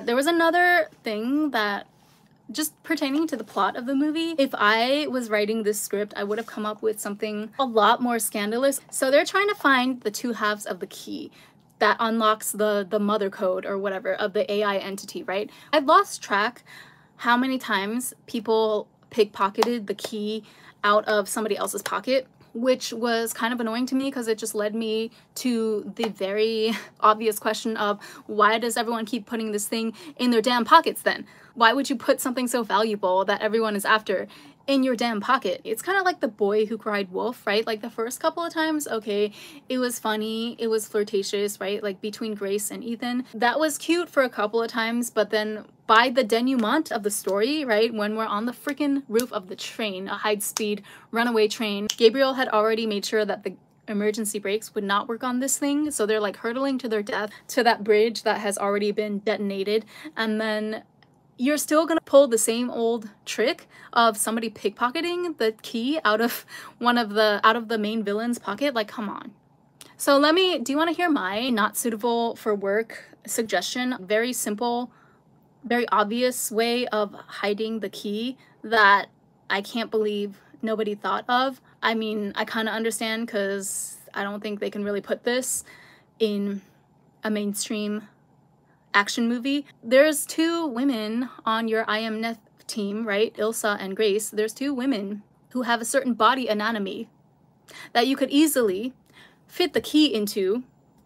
There was another thing that just pertaining to the plot of the movie. If I was writing this script, I would have come up with something a lot more scandalous. So they're trying to find the two halves of the key that unlocks the mother code or whatever of the AI entity, right? I've lost track how many times people pickpocketed the key out of somebody else's pocket, which was kind of annoying to me because it just led me to the very obvious question of why does everyone keep putting this thing in their damn pockets then? Why would you put something so valuable that everyone is after in your damn pocket? It's kind of like The Boy Who Cried Wolf, right? Like the first couple of times, okay, it was funny, it was flirtatious, right? Like between Grace and Ethan. That was cute for a couple of times, but then by the denouement of the story, right, when we're on the freaking roof of the train, a high-speed runaway train, Gabriel had already made sure that the emergency brakes would not work on this thing, so they're like hurtling to their death to that bridge that has already been detonated, and then you're still gonna pull the same old trick of somebody pickpocketing the key out of the main villain's pocket. Like, come on. So do you want to hear my not suitable for work suggestion? Very simple, very obvious way of hiding the key that I can't believe nobody thought of. I mean, I kind of understand because I don't think they can really put this in a mainstream action movie. There's two women on your I Am Neth team, right? Ilsa and Grace. There's two women who have a certain body anatomy that you could easily fit the key into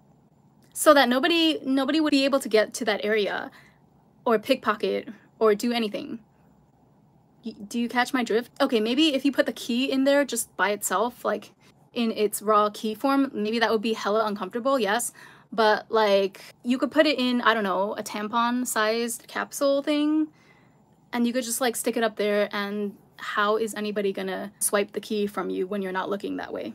so that nobody would be able to get to that area or pickpocket or do anything. Do you catch my drift? Okay, maybe if you put the key in there just by itself, like in its raw key form, maybe that would be hella uncomfortable, yes. But like you could put it in, I don't know, a tampon sized capsule thing, and you could just like stick it up there, and how is anybody gonna swipe the key from you when you're not looking that way?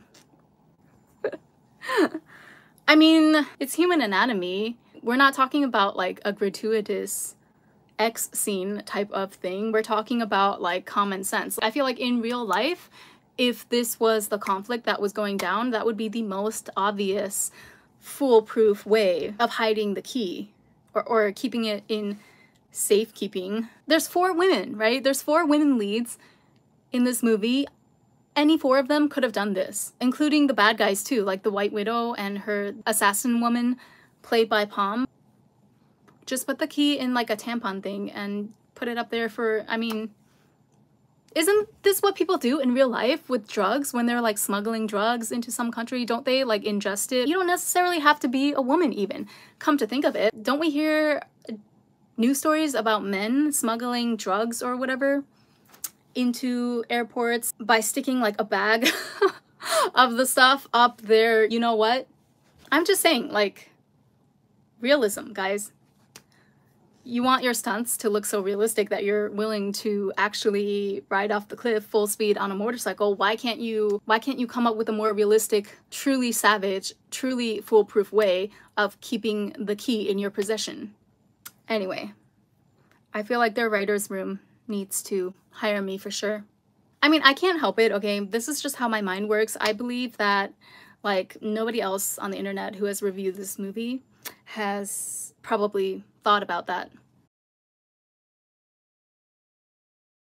I mean, it's human anatomy. We're not talking about like a gratuitous X scene type of thing. We're talking about like common sense. I feel like in real life, if this was the conflict that was going down, that would be the most obvious foolproof way of hiding the key or keeping it in safekeeping. There's 4 women, right? There's 4 women leads in this movie. Any 4 of them could have done this, including the bad guys too, like the White Widow and her assassin woman played by Palm. Just put the key in like a tampon thing and put it up there for, I mean, isn't this what people do in real life with drugs when they're like smuggling drugs into some country? Don't they like ingest it? You don't necessarily have to be a woman even. Come to think of it, don't we hear news stories about men smuggling drugs or whatever into airports by sticking like a bag of the stuff up there? You know what? I'm just saying, like, realism, guys. You want your stunts to look so realistic that you're willing to actually ride off the cliff full speed on a motorcycle. Why can't you come up with a more realistic, truly savage, truly foolproof way of keeping the key in your possession? Anyway, I feel like their writer's room needs to hire me for sure. I mean, I can't help it, okay? This is just how my mind works. I believe that like nobody else on the internet who has reviewed this movie has probably thought about that.